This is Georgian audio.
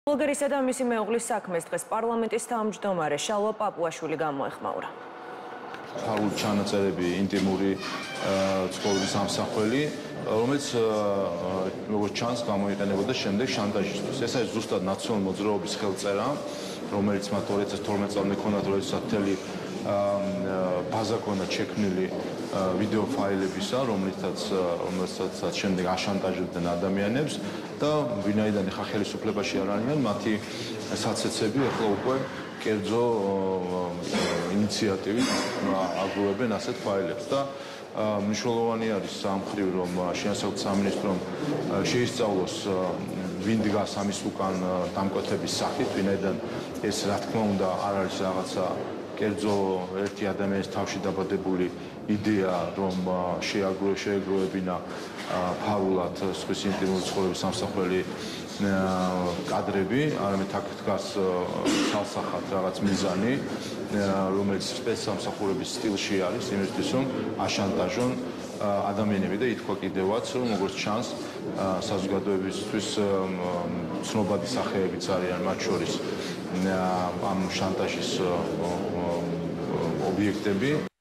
ბულგარისა და მისი მეუღლის საქმეს დღეს პარლამენტის თავმჯდომარე შალვა პაპუაშვილი გამოეხმაურა. ფაულ ჩანაწერები ინტიმური ცხოვრების ამსახველი, რომელიც როგორც ჩანს გამოიყენებოდა შემდეგ შანტაჟისთვის. ეს არის ზუსტად ნაციონალური მოძრაობის ხელწერა, რომელიც მათ 2012 წელს მქონდათ, როდესაც მთელი ბაზა ქონდა შექმნილი ვიდეო ფაილებისა, რომელსაც შემდეგ აშანტაჟებდნენ ადამიანებს და ვინაიდან ხა ხელისუფლებაში არ არიან, მათი საცეცები ახლა უკვე კერძო ინიციატივით აგროვებენ ასეთ ფაილებს და მნიშვნელოვანი არის სამხრივ რომ შეასრულოს სამინისტრომ შეისწავლოს ვინ დგას ამის უკან დამკვეთების სახით, ვინაიდან ეს რა თქმა უნდა არ არის რაღაცა კერძო ერთი ადამიანის თავში დაბადებული იდეა, რომ შეეგროვებინა ფარულად სხვის ინტიმური ცხოვრების სამსახველი კადრები, არამედ აქ დგას ცალსახად რაღაც მიზანი, რომელიც სპეცსამსახურების სტილში არის იმისთვის, რომ აშანტაჟონ ადამიანები და ითქვა კიდევაც, რომ როგორც ჩანს, საზოგადოებისთვის ცნობადი სახეებიც არიან მათ შორის ამ შანტაჟის ობიექტები.